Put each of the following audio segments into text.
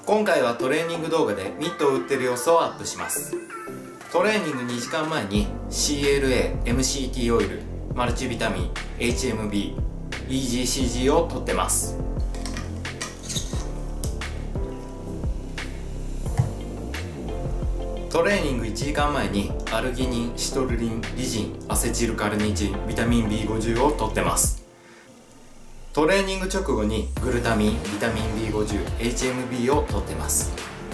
今回はトレーニング動画でミットを打ってる様子をアップします。トレーニング2時間前に CLA、MCT オイル、マルチビタミン、HMB、EGCG を取ってます。トレーニング1時間前にアルギニン、シトルリン、リジン、アセチルカルニチン、ビタミン B50 を取ってます。トレーニング直後にグルタミン、ビタミン B50、HMB を取ってます。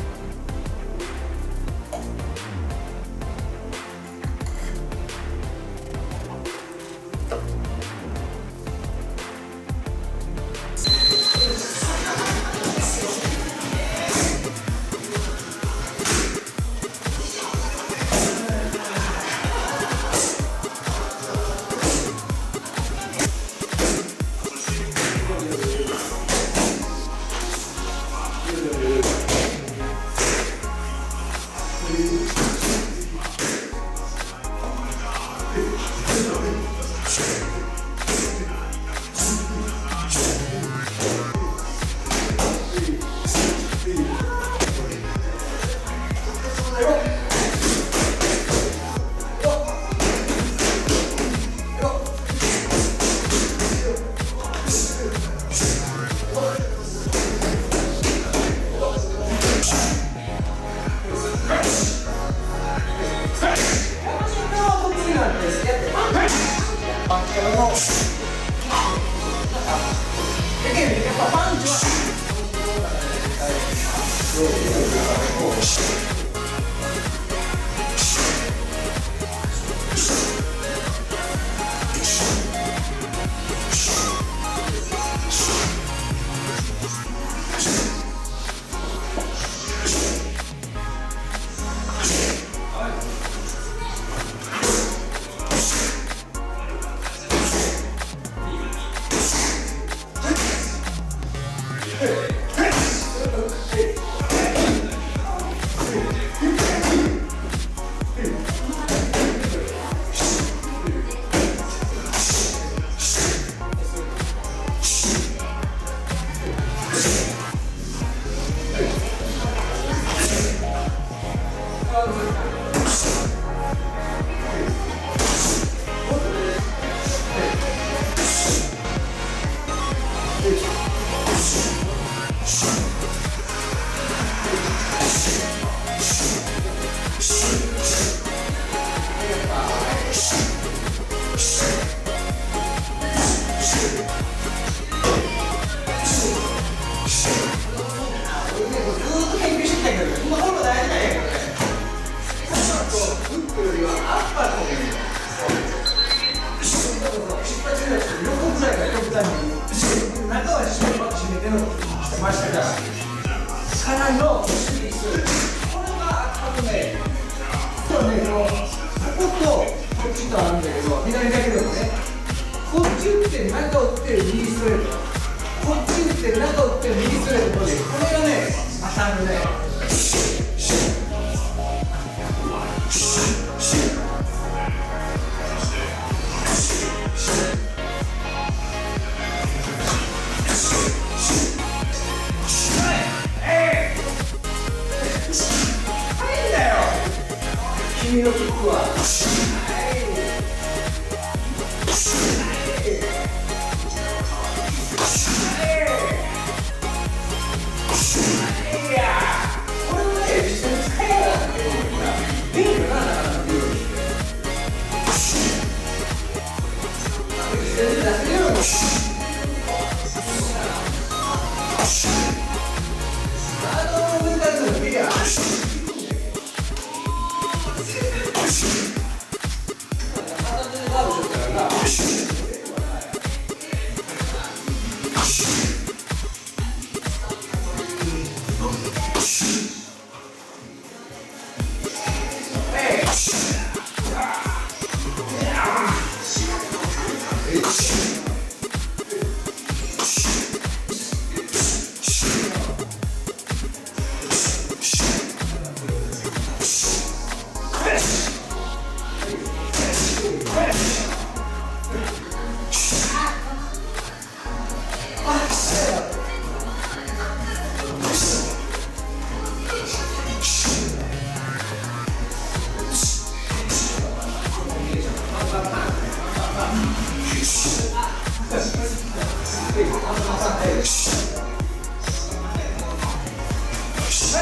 かなりの守備数、これが多分ね、こことこっちとあるんだけど、左だけでもね、こっち打って中打って右ストレート、こっち打って中打って右ストレート、これがね、当たるね。君の曲はこれをね、実際に使いながら出るかな、なかなか出る出せるように上からのビリヤ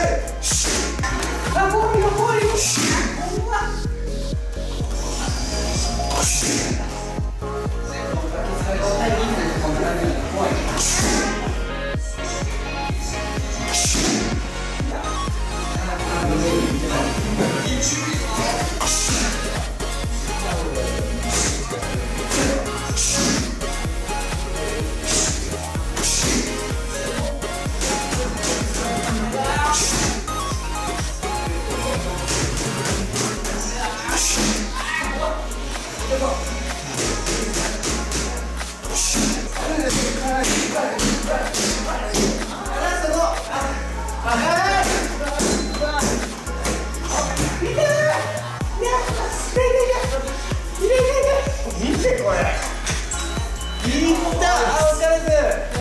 あ、怖いよ怖いよ。ほんま。怖い。見てこれ。いった。